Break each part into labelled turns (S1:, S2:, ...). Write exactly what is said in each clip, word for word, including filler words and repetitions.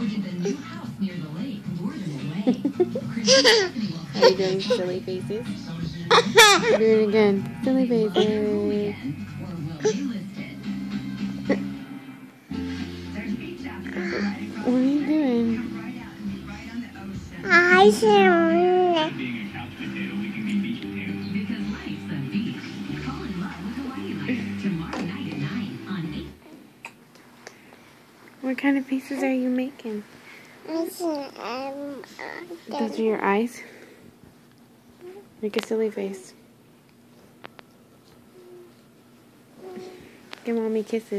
S1: Are you doing silly faces? Do it again. Silly faces. What are you doing?
S2: I see.
S1: What kind of faces are you making? Those are your eyes? Make a silly face. Give mommy kisses.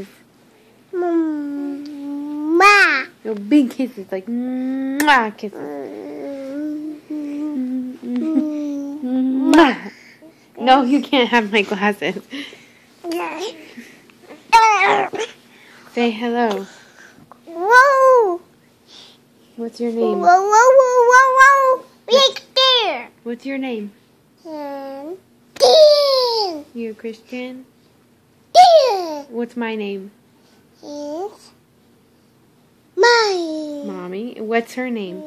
S2: Mama.
S1: No, big kisses, like mwah kisses. Mwah. No, you can't have my glasses. Say hello.
S2: Whoa.
S1: What's your name?
S2: Whoa, whoa, whoa, whoa, whoa. Right there.
S1: What's your name?
S2: Um, Dan.
S1: You a Christian?
S2: Dan.
S1: What's my name?
S2: It's mine.
S1: Mommy. What's her name?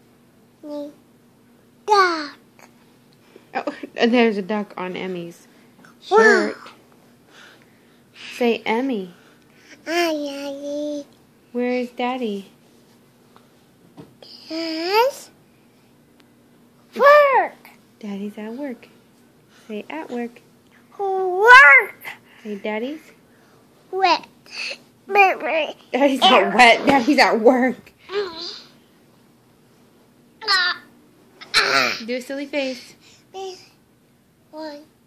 S2: Duck.
S1: Oh, there's a duck on Emmy's shirt. Say Emmy.
S2: Daddy.
S1: Where is Daddy?
S2: Yes. Work.
S1: Daddy's at work. Say at work.
S2: Work.
S1: Say Daddy's.
S2: Wet.
S1: Daddy's not wet. Daddy's at work. Do a silly face.
S2: One.